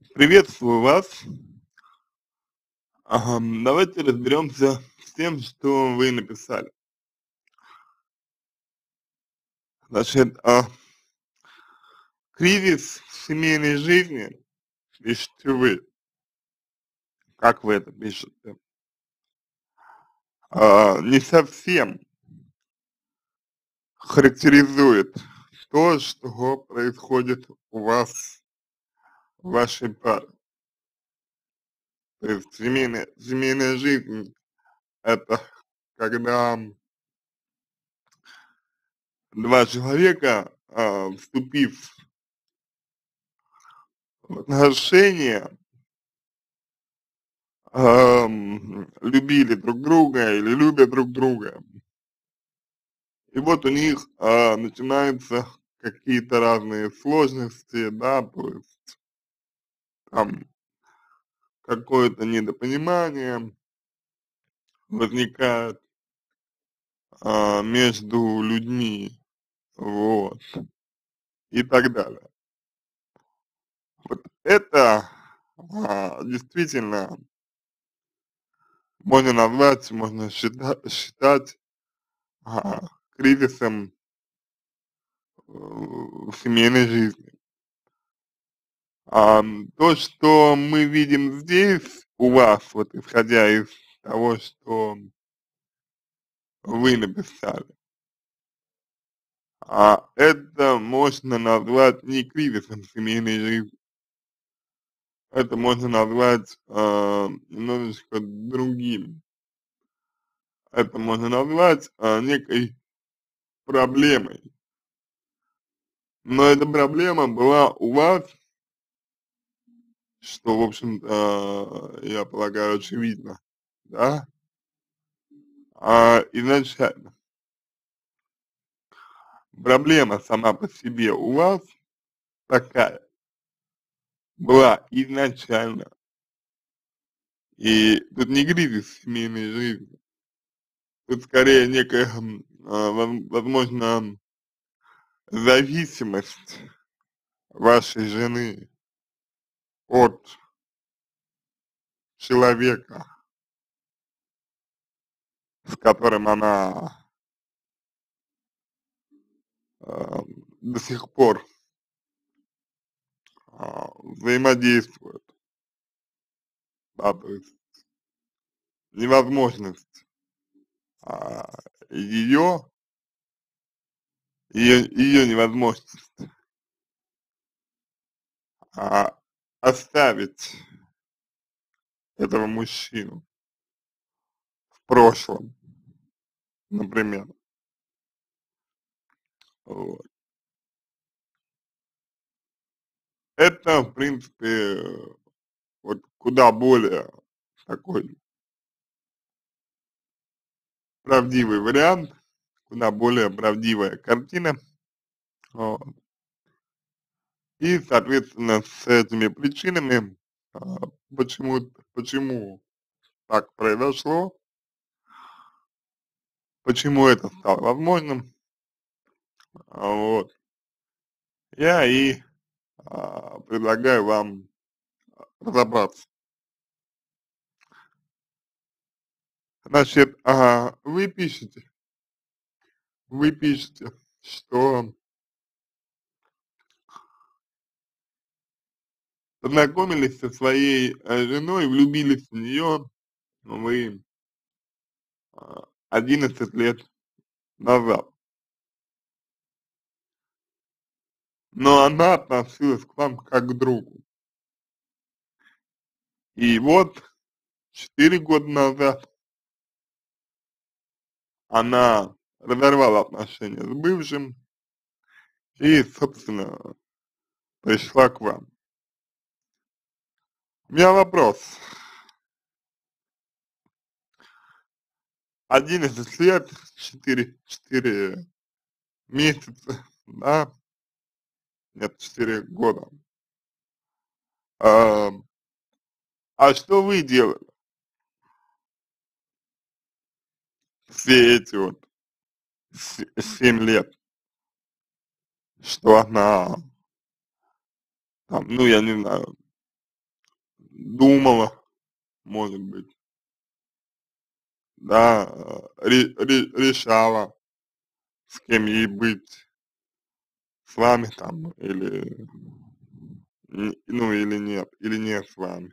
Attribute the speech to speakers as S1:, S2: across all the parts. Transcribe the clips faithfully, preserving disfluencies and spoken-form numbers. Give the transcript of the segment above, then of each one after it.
S1: Приветствую вас. Ам, давайте разберемся с тем, что вы написали. Значит, а, кризис в семейной жизни пишете вы. Как вы это пишете? А, не совсем характеризует то, что происходит у вас в вашей паре. То есть семейная, семейная жизнь — это когда два человека, а, вступив в отношения, ам, любили друг друга или любят друг друга. И вот у них, а, начинаются какие-то разные сложности, да, то есть там какое-то недопонимание возникает, а, между людьми, вот, и так далее. Вот это, а, действительно можно назвать, можно счита считать, а, кризисом, э, в семейной жизни. Ам, то, что мы видим здесь у вас, вот исходя из того, что вы написали, а, это можно назвать не кризисом семейной жизни, это можно назвать, а, немножечко другим. Это можно назвать, а, некой проблемой. Но эта проблема была у вас, что, в общем-то, я полагаю, очевидно, да, а, изначально. Проблема сама по себе у вас такая была изначально. И тут не кризис семейной жизни, тут скорее некая, м, а, воз возможно, зависимость вашей жены от человека, с которым она, а, до сих пор, а, взаимодействует, да, то есть невозможность, а, её её её невозможность, а, оставить этого мужчину в прошлом, например. Вот. Это, в принципе, вот куда более такой правдивый вариант, куда более правдивая картина. Вот. И, соответственно, с этими причинами, а, почему почему так произошло, почему это стало возможным, а, вот, я и, а, предлагаю вам разобраться. Значит, а, вы пишете вы пишете, что познакомились со своей, э, женой, влюбились в неё вы, а, одиннадцать лет назад. Но она относилась к вам как к другу. И вот четыре года назад она разорвала отношения с бывшим и, собственно, пришла к вам. У меня вопрос. одиннадцать лет, четыре четыре месяца, да, нет, четыре года. А, а что вы делали все эти вот се семь лет, что она там, ну, я не знаю, думала, может быть, да, э, ре ре решала, с кем ей быть, с вами там или, н ну, или нет, или не с вами.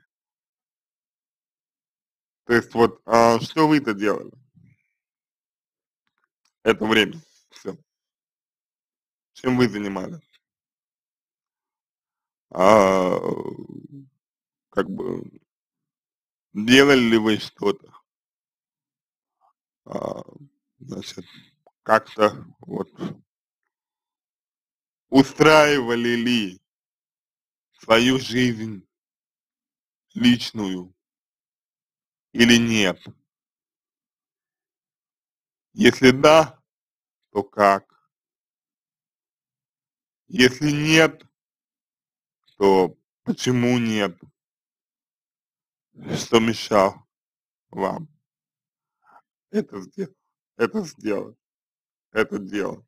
S1: То есть вот, а, что вы-то делали это время всё? Чем вы занимались? А, как бы делали ли вы что-то? А, значит, как-то вот устраивали ли свою жизнь личную или нет? Если да, то как? Если нет, то почему нет? Что мешало вам это сдел это сделать, это делать?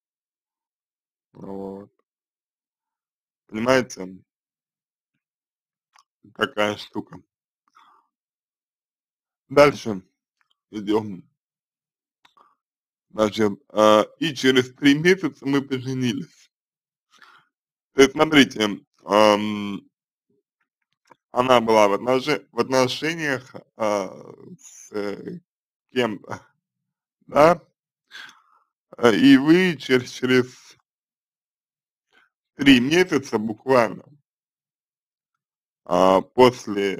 S1: Вот. Понимаете, какая штука. Дальше идем. Значит, а, и через три месяца мы поженились. То есть смотрите, ам, она была в отноше в отношениях, а, с, э, кем-то, да, а, и вы через через три месяца буквально, а, после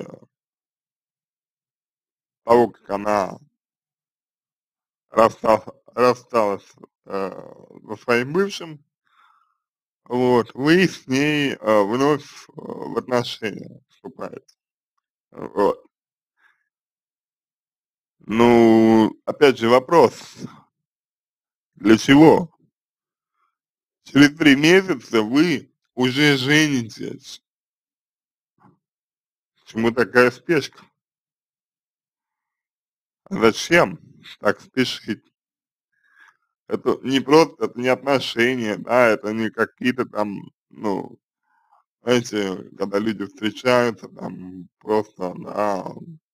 S1: того, как она расста рассталась, э, со своим бывшим, вот, вы с ней, а, вновь, а, в отношения вступаете. Вот. Ну, опять же вопрос, для чего? Через три месяца вы уже женитесь. Почему такая спешка? Зачем так спешить? Это не просто, это не отношения, да, это не какие-то там, ну, знаете, когда люди встречаются, там просто, да,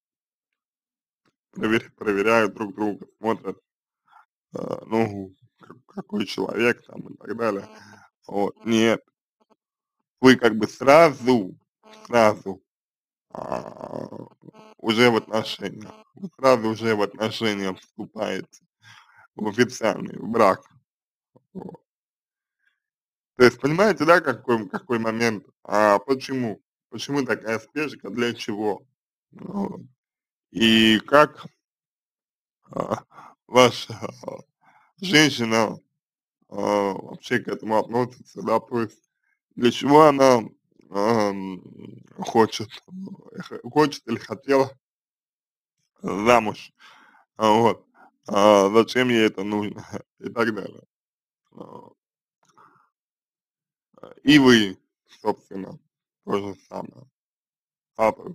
S1: провер проверяют друг друга, смотрят, э, ну, как какой человек там и так далее. Вот. Нет, вы как бы сразу, сразу, а, уже в отношениях, вы сразу уже в отношения вступаете, в официальный, в брак. Вот. То есть понимаете, да, какой какой момент? А почему? Почему такая спешка, для чего? Вот. И как, а, ваша женщина, а, вообще к этому относится, да, то есть для чего она, ам, хочет, х хочет или хотела замуж, а, вот, а, зачем ей это нужно и так далее. А, и вы, собственно, то же самое. А, п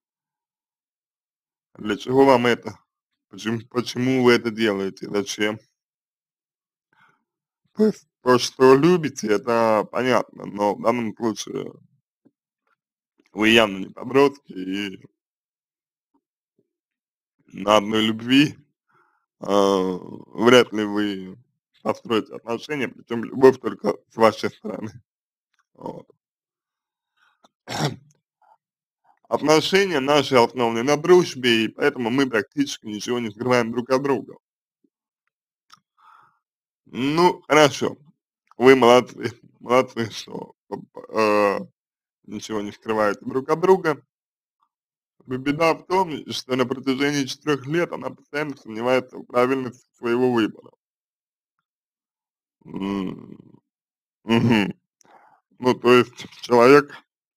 S1: Для чего вам это? Почему почему вы это делаете? Зачем? То есть то, что любите, это понятно, но в данном случае вы явно не подростки, и на одной любви, а, вряд ли вы построите отношения, причем любовь только с вашей стороны. Вот. Отношения наши основаны на дружбе, и поэтому мы практически ничего не скрываем друг от друга. Ну, хорошо, вы молодцы, молодцы, что, э, ничего не скрываете друг от друга. Но беда в том, что на протяжении четырёх лет она постоянно сомневается в правильности своего выбора. М, мгм. Ну, то есть человек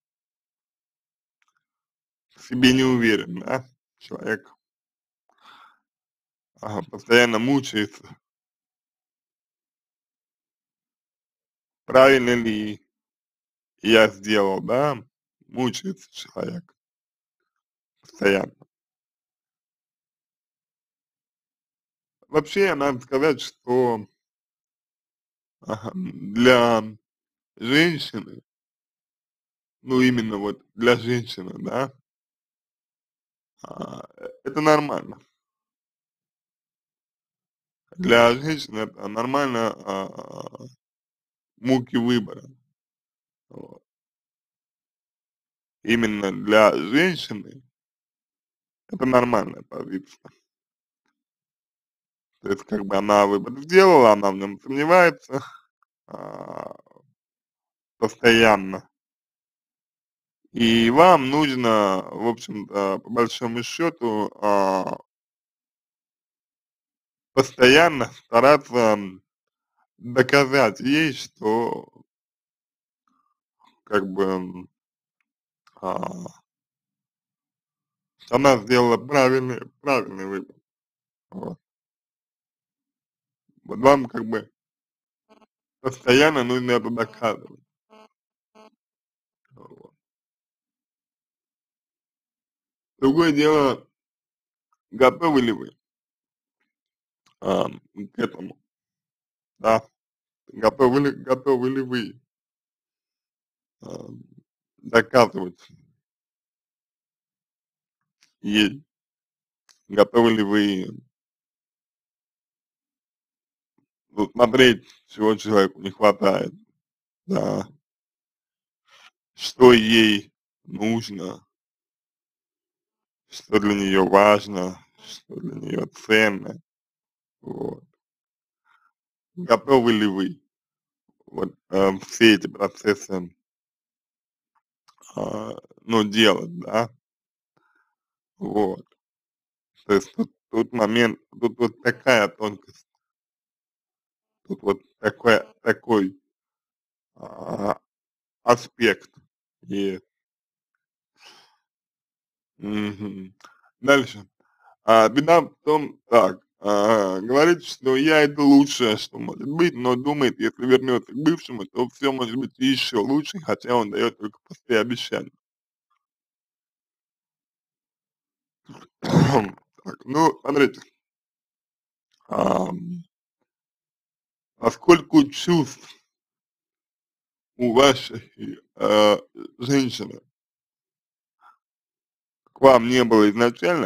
S1: в себе не уверен, да? Человек, ага, постоянно мучается, правильно ли я сделал, да? Мучается человек постоянно. Вообще, надо сказать, что, ага, для женщины, ну, именно вот для женщины, да, А, э, это нормально. Для женщин это нормально, а, муки выбора. Вот. Именно для женщины это нормальная позиция. То есть как бы она выбор сделала, она в нем сомневается а, постоянно. И вам нужно, в общем-то, по большому счету, а, постоянно стараться доказать ей, что как бы м, а, она сделала правильный, правильный выбор. Вот. Вот вам как бы постоянно нужно это доказывать. Вот. Другое дело, готовы ли вы а, к этому, да, готовы ли, готовы ли вы а, доказывать ей, готовы ли вы ну, смотреть, чего человеку не хватает, да, что ей нужно, что для нее важно, что для нее ценно, вот. Готовы ли вы вот э, все эти процессы, а, ну, делать, да, вот. То есть тут, тут момент, тут вот такая тонкость, тут вот такой, такой а, аспект есть. Мгм. Дальше. А, беда в том, так, а, говорит, что я это лучшее, что может быть, но думает, если вернется к бывшему, то все может быть еще лучше, хотя он дает только пустые обещания. Так, ну, смотрите, ам, поскольку чувств у вашей э, женщины к вам не было изначально,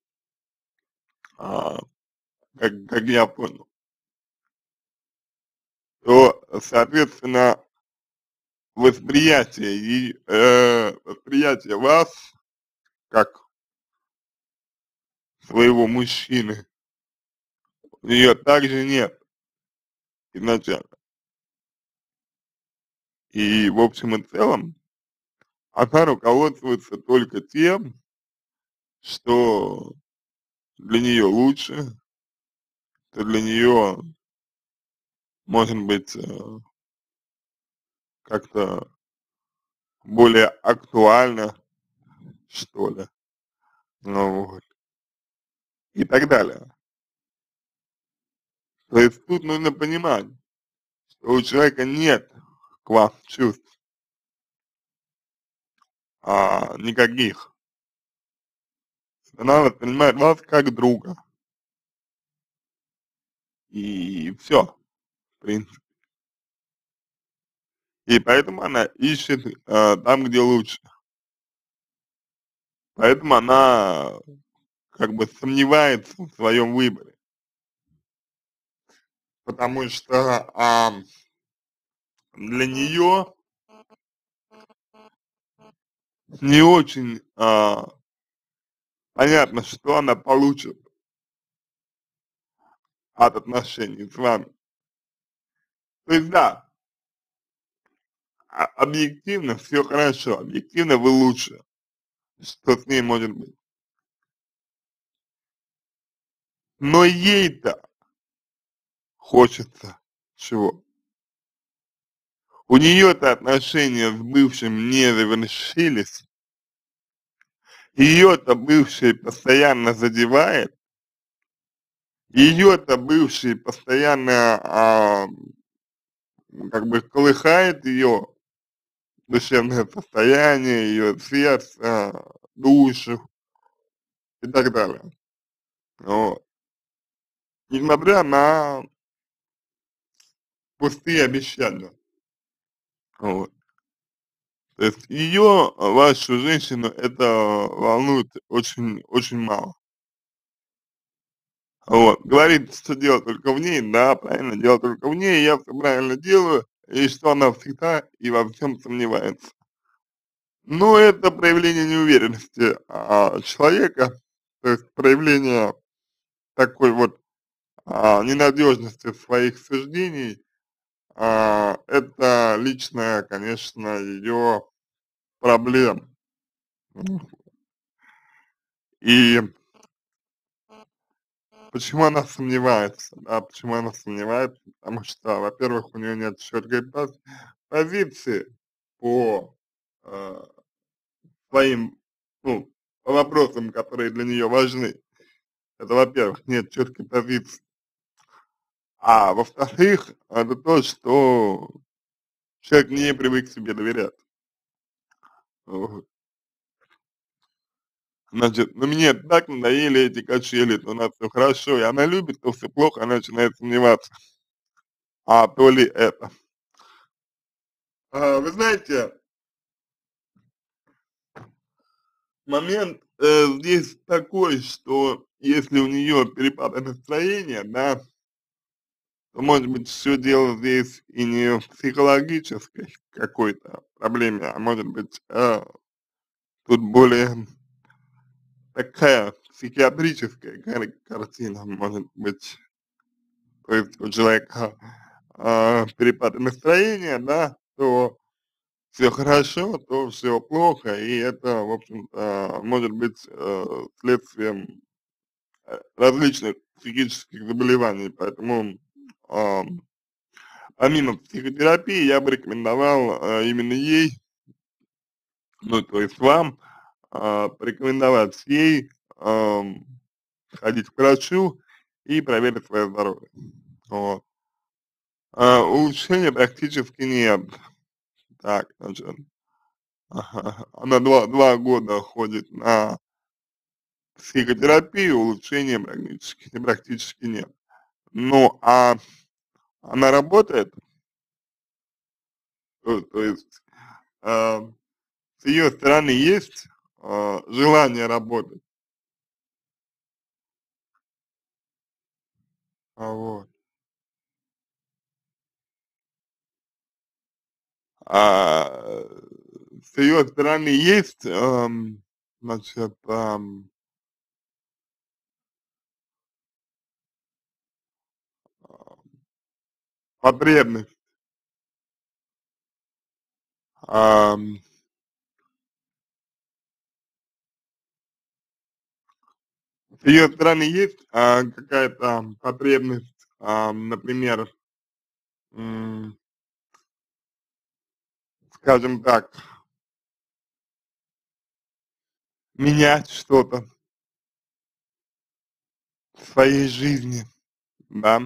S1: а, как, как я понял, то, соответственно, восприятие и э, восприятие вас как своего мужчины у нее также нет изначально. И в общем и целом она руководствуется только тем, что для нее лучше, что для нее может быть э, как-то более актуально, что ли, ну вот, и так далее. То есть тут нужно понимать, что у человека нет к вам чувств а, никаких. Она воспринимает вас как друга. И все, в принципе. И поэтому она ищет э, там, где лучше. Поэтому она как бы сомневается в своем выборе. Потому что а, для нее не очень а, понятно, что она получит от отношений с вами. То есть да, а- объективно все хорошо, объективно вы лучше, что с ней может быть. Но ей-то хочется чего? У нее-то отношения с бывшим не завершились, ее-то бывший постоянно задевает, ее-то бывший постоянно а, как бы колыхает ее душевное состояние, ее сердце, душу и так далее. Вот. Несмотря на пустые обещания. Вот. То есть ее, вашу женщину, это волнует очень очень мало. Вот, говорит, что дело только в ней, да, правильно, дело только в ней, я всё правильно делаю, и что она всегда и во всем сомневается. Но это проявление неуверенности, а, человека, то есть проявление такой вот, а, ненадежности своих суждений, а, это личная, конечно, ее проблема. И почему она сомневается, да, почему она сомневается? Потому что, во-первых, у нее нет четкой поз позиции по, э, своим, ну, по вопросам, которые для нее важны. Это во-первых, нет четкой позиции. А во-вторых, это то, что человек не привык себе доверять. Вот. Значит, ну мне так надоели эти качели, то у нас всё хорошо, и она любит, то всё плохо, она начинает сомневаться. А то ли это. А, вы знаете момент, э, здесь такой, что если у нее перепады настроения, да, то, может быть, всё дело здесь и не в психологической какой-то проблеме, а может быть, э, тут более такая психиатрическая кар картина может быть. То есть у человека, а, перепады настроения, да, то всё хорошо, то всё плохо, и это, в общем-то, может быть, э, следствием, э, различных психических заболеваний. Поэтому, ам, помимо психотерапии я бы рекомендовал, э, именно ей, ну, то есть вам, а, порекомендовать ей, ам, сходить к врачу и проверить свое здоровье. Вот. А, улучшения практически нет. Так, значит, ага, она два два года ходит на психотерапию, улучшения практически практически нет. Ну, а она работает? То то есть, а, с ее стороны есть, а, желание работать? А, вот. А, с ее стороны есть, ам, значит, ам а, потребность ам с ее стороны есть, а, какая-то потребность, ам, например м скажем так менять что-то в своей жизни, да?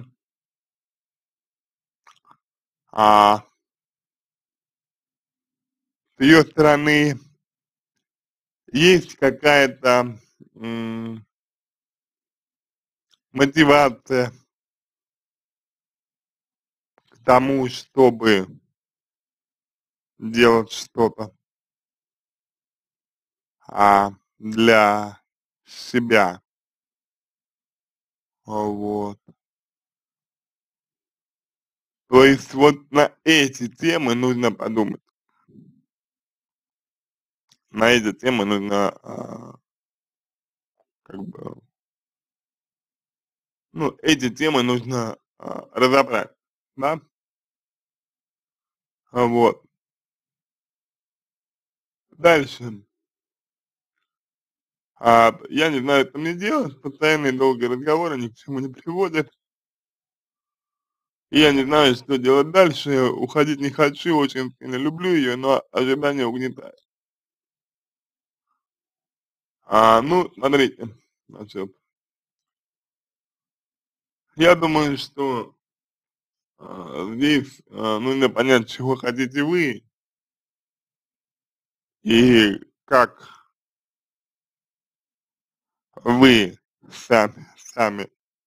S1: А с ее стороны есть какая-то, м мотивация к тому, чтобы делать что-то а, для себя. А, вот. То есть вот на эти темы нужно подумать. На эти темы нужно, а как бы ну, эти темы нужно, а, разобрать, да? А, вот. Дальше. А, я не знаю, что мне делать, постоянные долгие разговоры ни к чему не приводят. И я не знаю, что делать дальше, уходить не хочу, очень сильно люблю ее, но ожидание угнетает. А, ну, смотрите, значит я думаю, что, а, здесь, а, нужно понять, чего хотите вы и как вы сами сами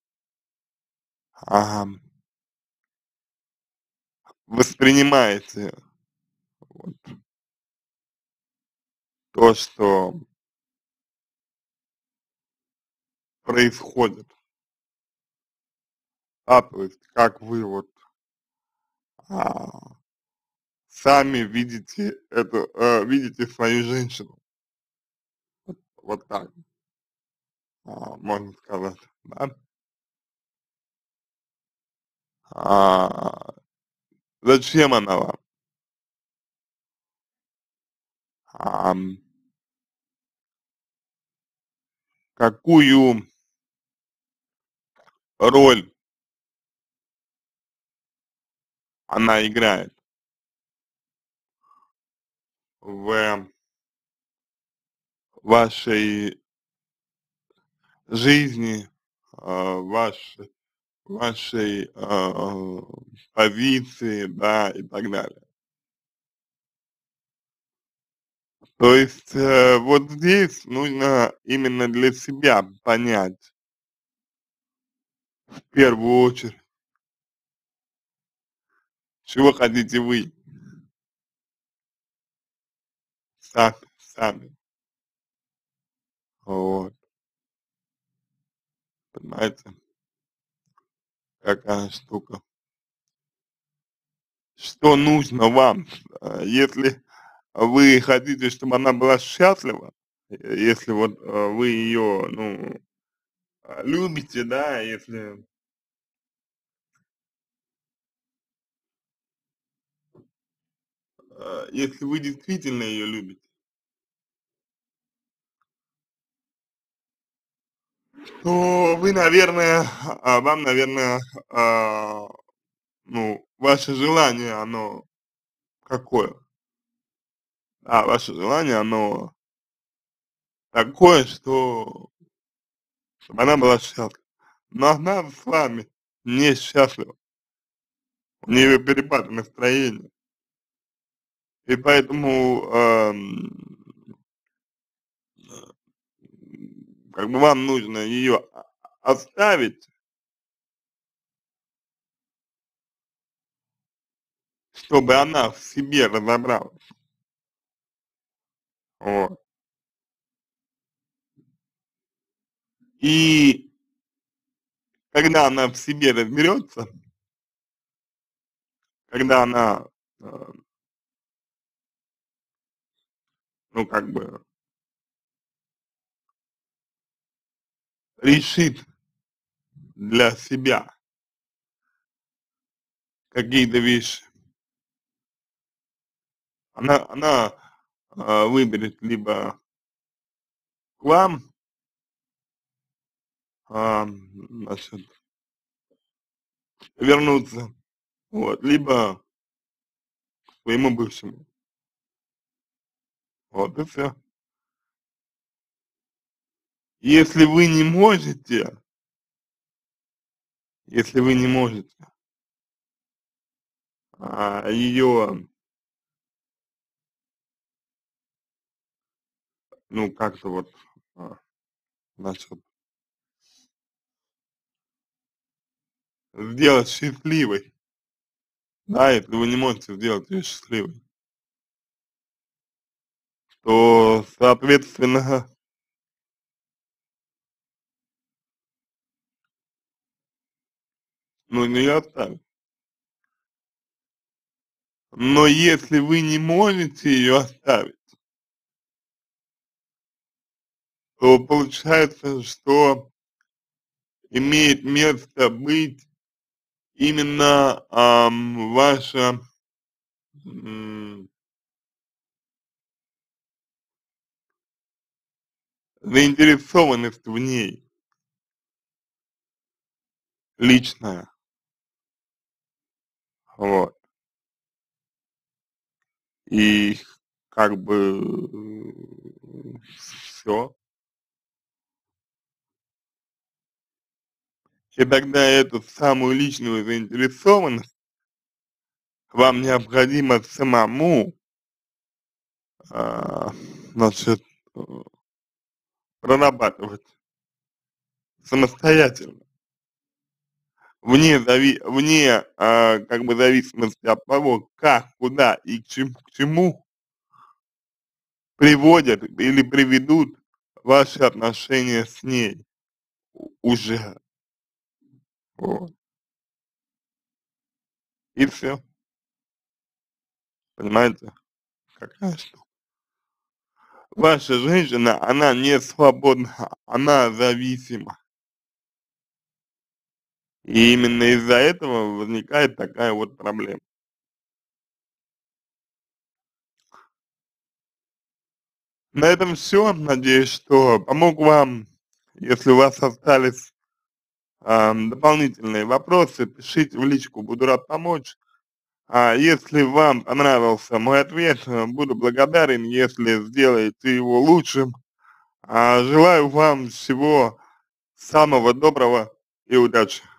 S1: ам воспринимаете вот то, что происходит, а, то есть как вы вот, а, сами видите эту, э, видите свою женщину, вот так, а, можно сказать, да. А, зачем она вам? Ам, какую роль она играет в вашей жизни, а, ваш вашей, а, позиции, да, и так далее. То есть, э, вот здесь нужно именно для себя понять, в первую очередь, чего хотите вы сами, сами. Вот, понимаете, какая штука. Что нужно вам, э, если вы хотите, чтобы она была счастлива, э, если вот, э, вы ее, ну, а, любите, да, если, э, если вы действительно ее любите, то вы, наверное, а, вам, наверное, а, ну, ваше желание, оно какое? А, ваше желание, оно такое, что чтобы она была счастлива. Но она с вами не счастлива. У нее перепады настроения. И поэтому, ам, как бы вам нужно ее оставить, чтобы она в себе разобралась. Вот. И когда она в себе разберется, когда она, э, ну, как бы решит для себя какие-то вещи, она, она э, выберет либо к вам, а, значит, вернуться, вот, либо к своему бывшему. Вот и все. Если вы не можете, если вы не можете, а, ее, ну, как-то вот, а, значит, сделать счастливой, да, если вы не можете сделать ее счастливой, то, соответственно, нужно ее оставить. Но если вы не можете ее оставить, то получается, что имеет место быть именно, ам, ваша, м, заинтересованность в ней личная. Вот. И как бы все. И тогда эту самую личную заинтересованность вам необходимо самому, а, значит, э, прорабатывать самостоятельно. Вне зави вне, а, как бы зависимости от того, как, куда и к чем к чему приводят или приведут ваши отношения с ней у уже. Вот. И всё. Понимаете, какая штука. Ваша женщина, она не свободна, она зависима. И именно из-за этого возникает такая вот проблема. На этом всё. Надеюсь, что помог вам. Если у вас остались, ам, дополнительные вопросы, пишите в личку, буду рад помочь. А если вам понравился мой ответ, э, буду благодарен, если сделаете его лучшим. А, желаю вам всего самого доброго и удачи!